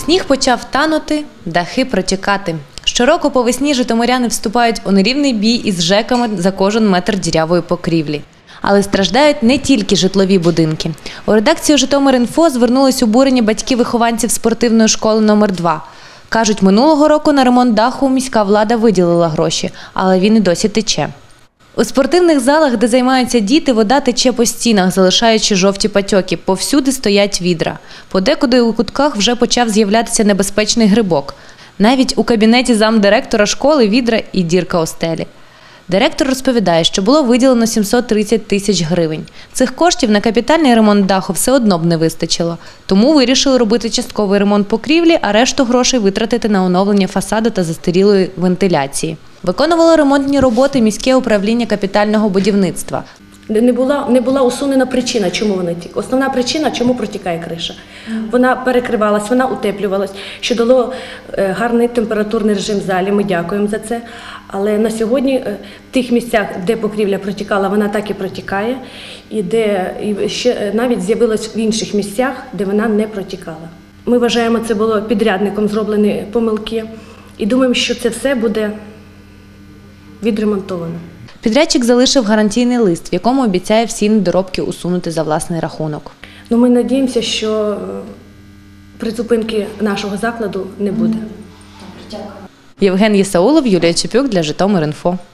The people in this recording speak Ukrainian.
Сніг почав танути, дахи протікати. Щороку по весні житомиряни вступають у нерівний бій із ЖЕКами за кожен метр дірявої покрівлі. Але страждають не тільки житлові будинки. У редакцію «Житомир.Інфо» звернулись обурені батьки вихованців спортивної школи номер 2. Кажуть, минулого року на ремонт даху міська влада виділила гроші, але він і досі тече. У спортивних залах, де займаються діти, вода тече по стінах, залишаючи жовті патьоки. Повсюди стоять відра. Подекуди у кутках вже почав з'являтися небезпечний грибок. Навіть у кабінеті замдиректора школи відра і дірка у стелі. Директор розповідає, що було виділено 730 тисяч гривень. Цих коштів на капітальний ремонт даху все одно б не вистачило. Тому вирішили робити частковий ремонт покрівлі, а решту грошей витратити на оновлення фасаду та застарілої вентиляції. Виконувало ремонтні роботи міське управління капітального будівництва. Не була усунена причина, чому вона тік. Основна причина, чому протікає криша. Вона перекривалась, вона утеплювалась, що дало гарний температурний режим в залі, ми дякуємо за це. Але на сьогодні в тих місцях, де покрівля протікала, вона так і протікає. І ще навіть з'явилась в інших місцях, де вона не протікала. Ми вважаємо, це було підрядником зроблені помилки. І думаємо, що це все буде відремонтовано. Підрядчик залишив гарантійний лист, в якому обіцяє всі недоробки усунути за власний рахунок. Ми сподіваємося, що призупинки нашого закладу не буде. Євген Єсаулов, Юлія Чепюк для «Житомир.Інфо».